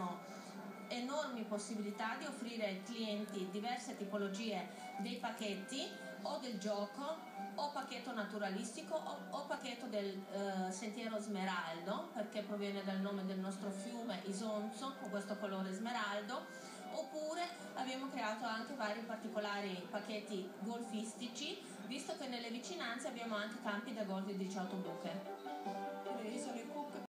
abbiamo enormi possibilità di offrire ai clienti diverse tipologie dei pacchetti, o del gioco, o pacchetto naturalistico, o pacchetto del sentiero smeraldo, perché proviene dal nome del nostro fiume Isonzo, con questo colore smeraldo. Oppure abbiamo creato anche vari particolari pacchetti golfistici, visto che nelle vicinanze abbiamo anche campi da golf di 18 buche. Le isole Cook